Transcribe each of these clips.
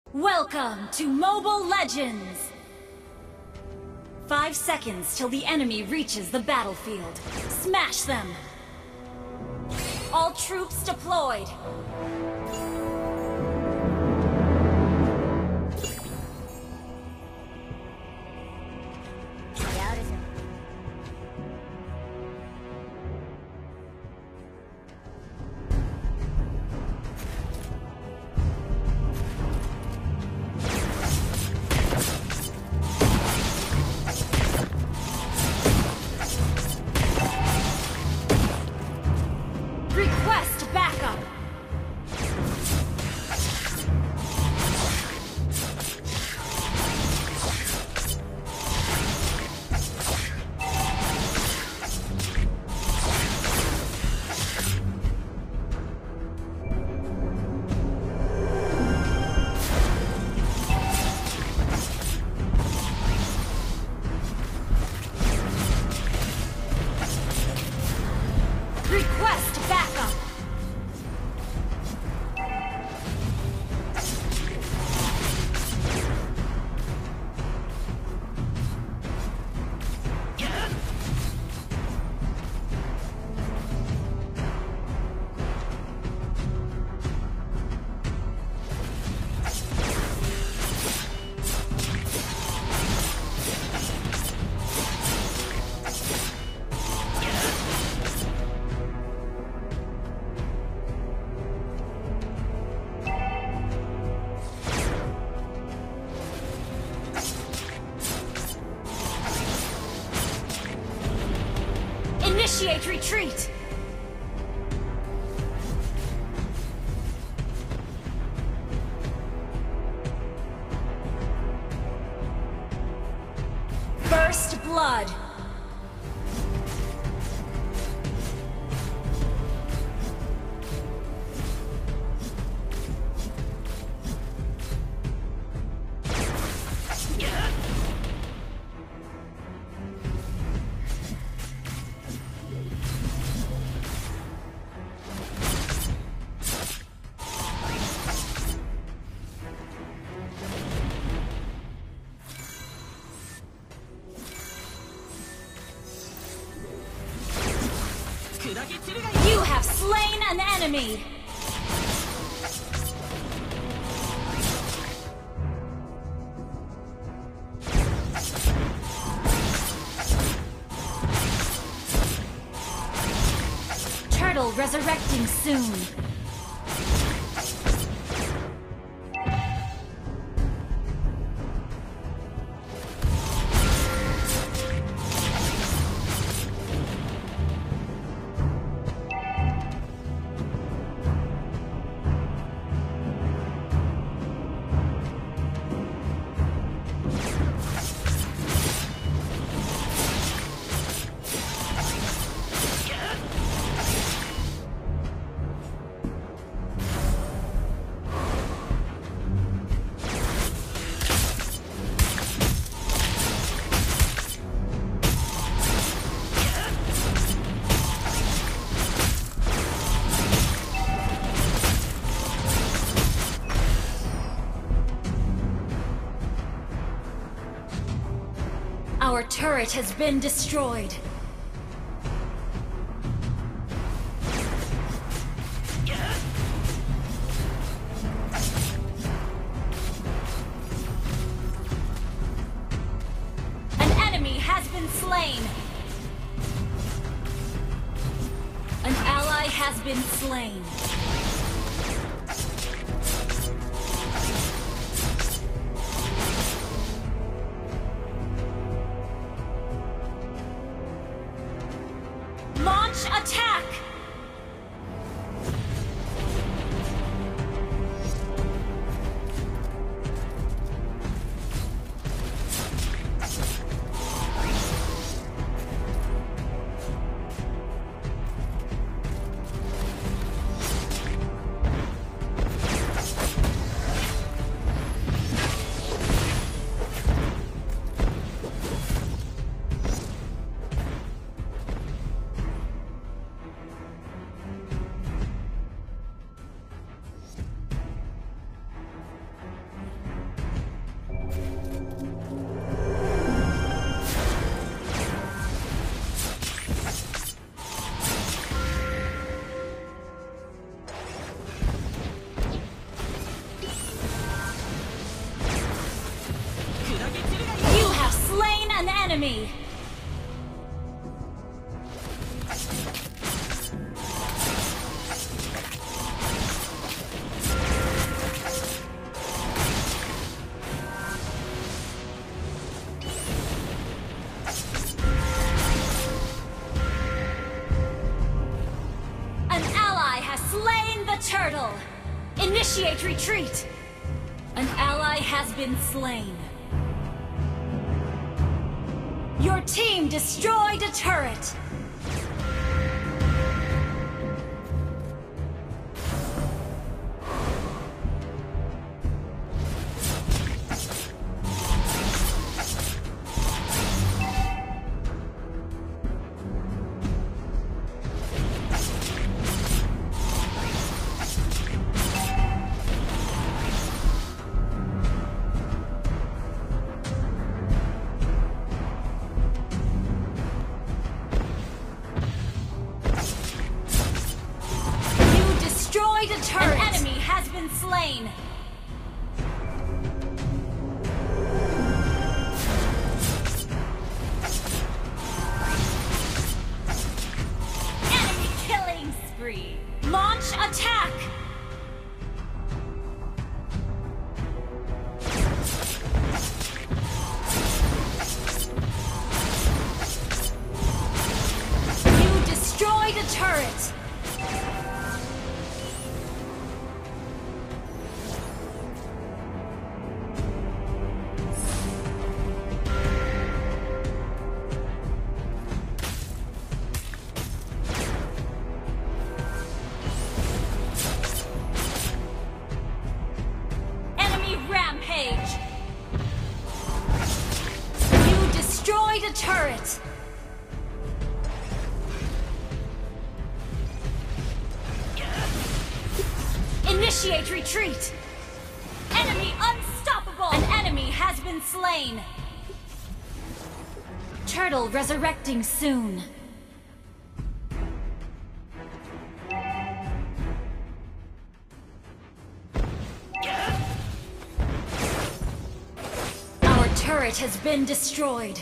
Welcome to Mobile Legends! 5 seconds till the enemy reaches the battlefield. Smash them! All troops deployed! Request backup! Request backup! Initiate retreat! First blood! You have slain an enemy! Turtle resurrecting soon. Our turret has been destroyed. An enemy has been slain. An ally has been slain. Launch attack! enemy! An ally has slain the turtle! Initiate retreat! An ally has been slain. Your team destroyed a turret! An enemy has been slain! Enemy killing spree! Launch attack! You destroyed a turret! Rampage! You destroyed a turret! Initiate retreat! Enemy unstoppable! An enemy has been slain! Turtle resurrecting soon. Turret has been destroyed.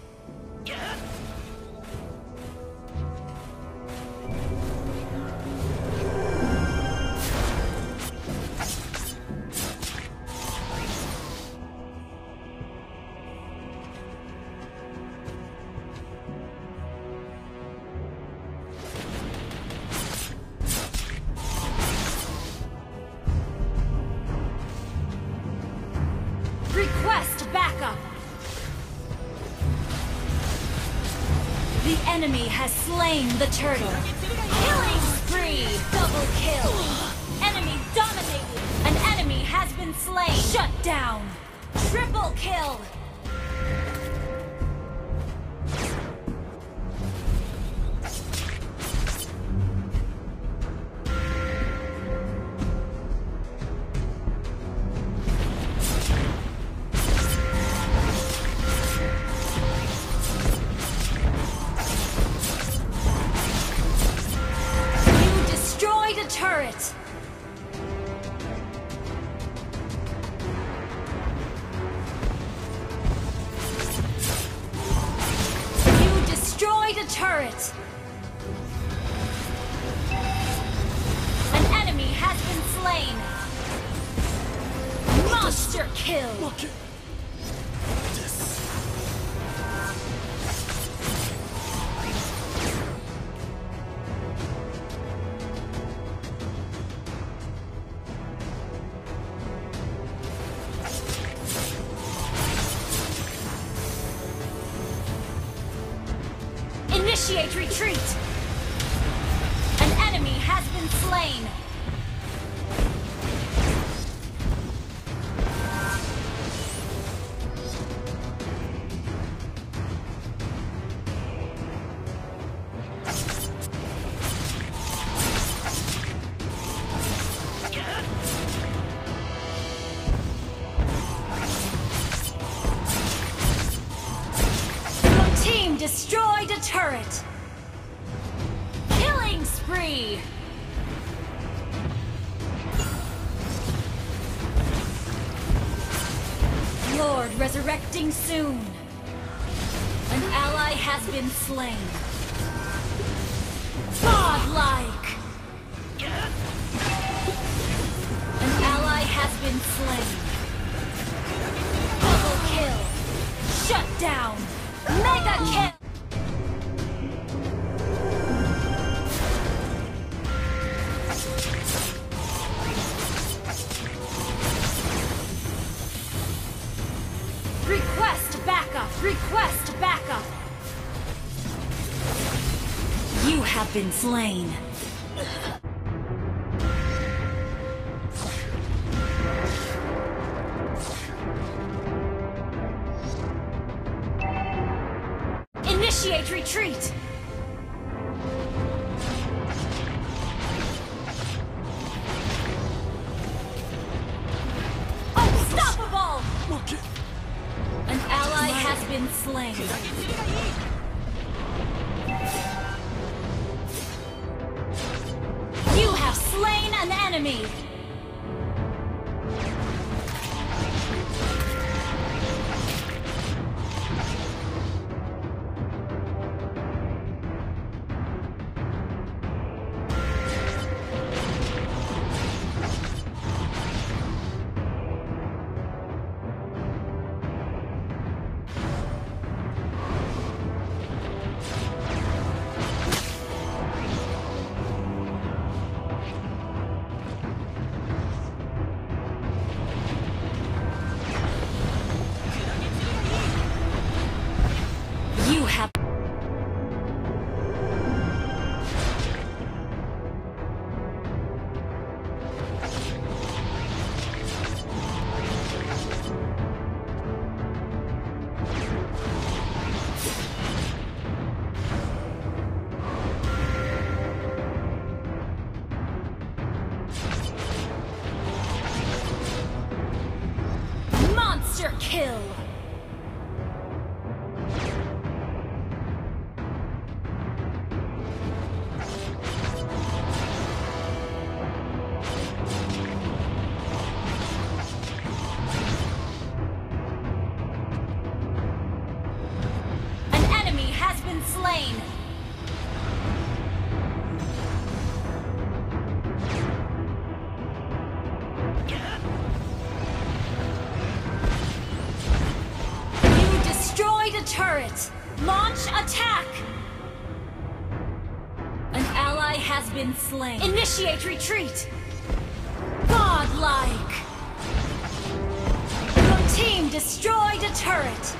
Request backup! The enemy has slain the turtle. Killing spree! Double kill! Enemy dominated! An enemy has been slain! Shut down! Triple kill! Turret! You destroyed a turret! An enemy has been slain! Monster kill! Initiate retreat! An enemy has been slain! Your team destroyed a turret! Killing spree! Lord resurrecting soon! An ally has been slain. Godlike! An ally has been slain. Double kill! Shut down! Mega kill! Request backup! Request backup! You have been slain. Initiate retreat! Unstoppable! An ally has been slain. You have slain an enemy! You have... Monster kill! Slain. You destroyed a turret. Launch attack. An ally has been slain. Initiate retreat. Godlike. Your team destroyed a turret.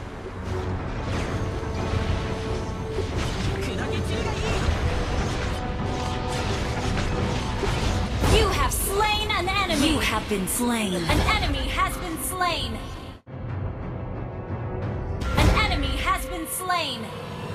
You have slain an enemy! You have been slain. An enemy has been slain. An enemy has been slain.